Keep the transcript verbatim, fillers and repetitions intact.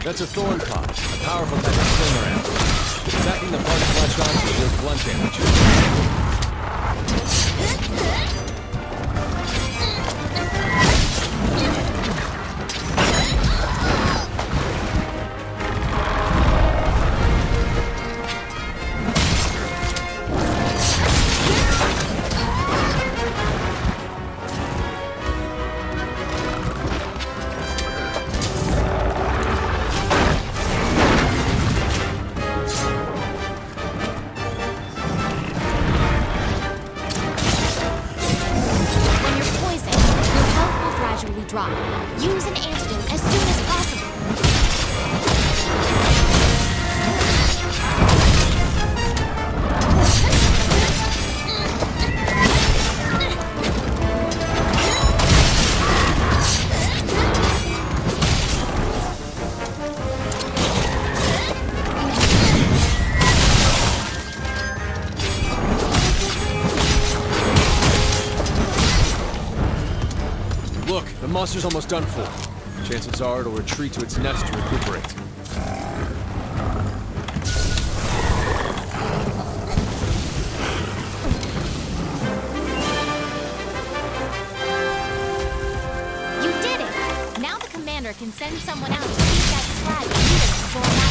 That's a thorn pod, a powerful type of slinger ammo. Attacking the part it latched onto will deal blunt damage. Drop. Use an antidote as soon as possible. Look, the monster's almost done for. Chances are it'll retreat to its nest to recuperate. You did it! Now the commander can send someone out to keep that flag before